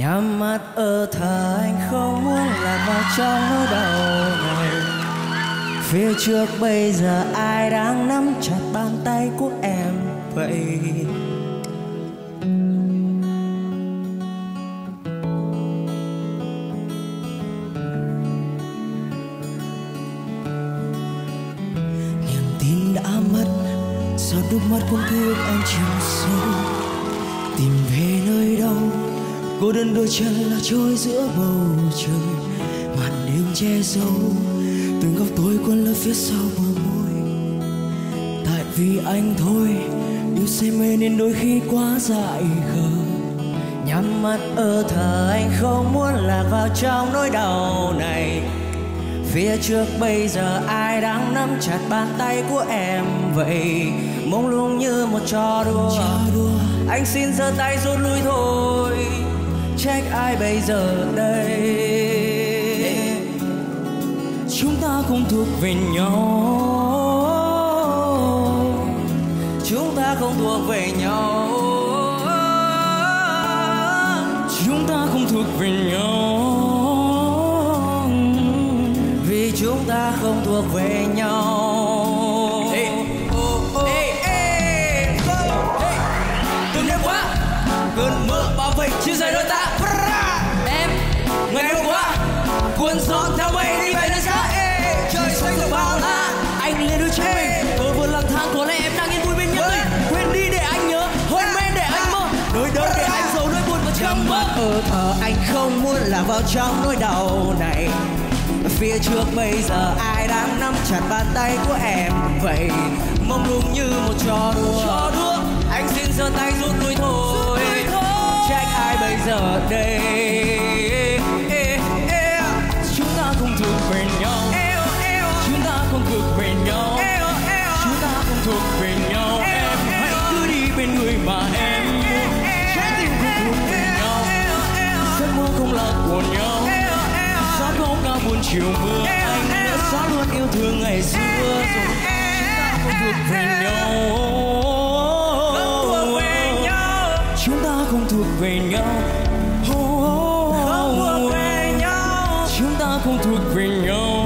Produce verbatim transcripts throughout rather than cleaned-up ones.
Nhắm mắt ở thở anh không muốn lạc vào trong nỗi đau này. Phía trước bây giờ ai đang nắm chặt bàn tay của em vậy? Niềm tin đã mất, giọt nước mắt cũng thương anh chìm sâu. Tìm về nơi đâu, cô đơn đôi chân là trôi giữa bầu trời. Màn đêm che giấu từng góc tối cuốn lớp phía sau bờ môi. Tại vì anh thôi, yêu say mê nên đôi khi quá dại khờ. Nhắm mắt ở thở anh không muốn lạc vào trong nỗi đau này. Phía trước bây giờ ai đang nắm chặt bàn tay của em vậy? Mông lung như một trò đùa, anh xin giơ tay rút lui thôi. Trách ai bây giờ đây? Chúng ta không thuộc về nhau, chúng ta không thuộc về nhau, chúng ta không thuộc về nhau, vì chúng ta không thuộc về nhau. Từng đêm quá cơn mưa bao vây chia rẽ đôi ta. Em ngày hôm qua cuốn gió theo mây đi về nơi xa. Trời xanh rồi bao la, anh lên đôi chân mình tôi vừa lang thang, có lẽ em đang yên vui bên nhau. Quên đi để anh nhớ, hôn mê để anh mơ, nỗi đau để anh giấu nỗi buồn vào trong mơ. Ở thở anh không muốn lạc vào trong nỗi đau này. Phía trước bây giờ ai đang nắm chặt bàn tay của em vậy? Mông lung như một trò đùa, anh xin giơ tay rút lui thôi. Trách ai bây giờ đây? Chúng ta không thuộc về nhau, chúng ta không thuộc về nhau, chúng ta không thuộc về nhau. Em hãy cứ đi bên người mà em muốn. Trái tim không thuộc về nhau, giấc mơ không là của nhau. Gió không cao buồn chiều mưa, anh đã xóa luôn yêu thương ngày xưa rồi. Chúng ta không thuộc về nhau, chúng ta không thuộc về nhau, không thuộc về nhau, chúng ta không thuộc về nhau,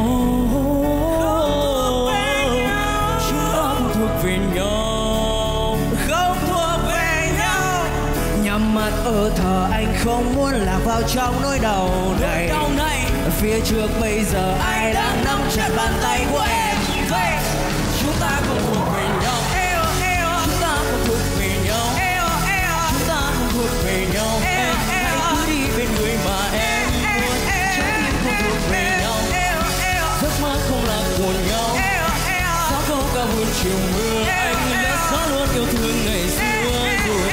chúng ta không thuộc về nhau, không thuộc về nhau. Nhắm mắt ở thở anh không muốn lạc vào trong nỗi đau này. Phía trước bây giờ ai đang nắm chặt bàn tay của em vậy? Chúng ta không thuộc về nhau, chúng ta không thuộc về nhau, chúng ta không thuộc về nhau. Em hãy cứ đi bên người mà em muốn. Trái tim không thuộc về nhau, giấc mơ không là của nhau. Gió không cao buồn chiều mưa, anh đã xóa luôn yêu thương ngày xưa rồi.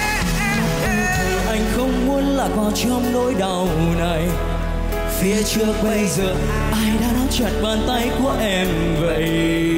Anh không muốn lạc vào trong nỗi đau này. Phía trước bây giờ ai đã nắm chặt bàn tay của em vậy?